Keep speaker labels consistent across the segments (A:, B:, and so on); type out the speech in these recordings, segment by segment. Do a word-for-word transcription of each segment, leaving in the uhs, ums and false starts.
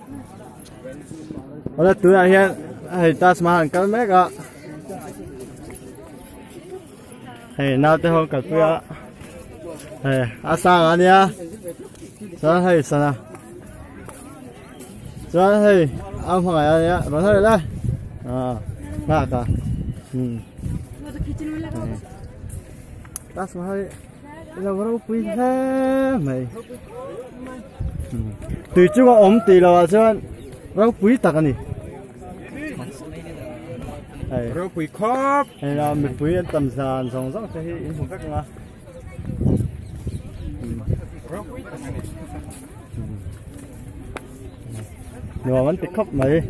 A: Ola tu na hian hei Taj Mahal kal mek a hei nau te hong kal pia hei asang ania chuan hei sana chuan hei ang hmangai ania ron hei lai à nga ka hm Taj Mahal là vào đâu quý thế mày từ trước có ốm tì là chứ đâu quý tạc anh này đâu quý khóc hay là mình quý tầm sàn xong rất là hay không cách mà nhưng mà vẫn tích khóc mày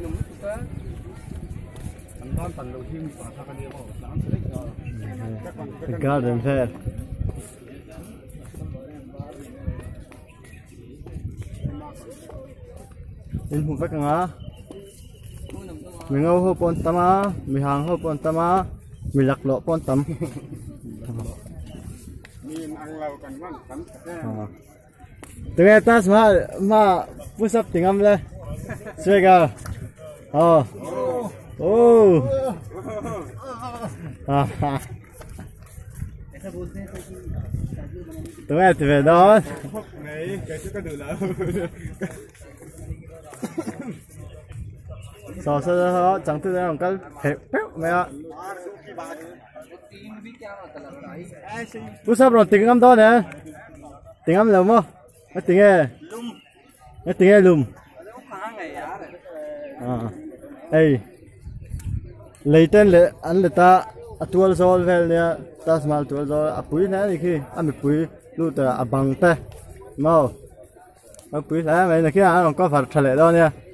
A: cái garden fair in hùng vách ngã mình ngâu hô pon tama mình hàng hô pon tama mình lạc lộ pon tắm từ ngày ta mà mà push up tiếng âm lên chơi cả oh oh từ ngày thì về đó so so so chẳng tư rằng cái hệ mẹ ạ push up rồi tiếng âm đó nè tiếng âm là không cái tiếng nghe cái tiếng nghe lùm à ê lấy tên lệ anh lệ ta tuol sol vel nè ta small tuol sol à pui nè thì khi anh bị pui lúc ta à bằng te mau à pui nè mày là khi anh còn có phải trả lệ đó nè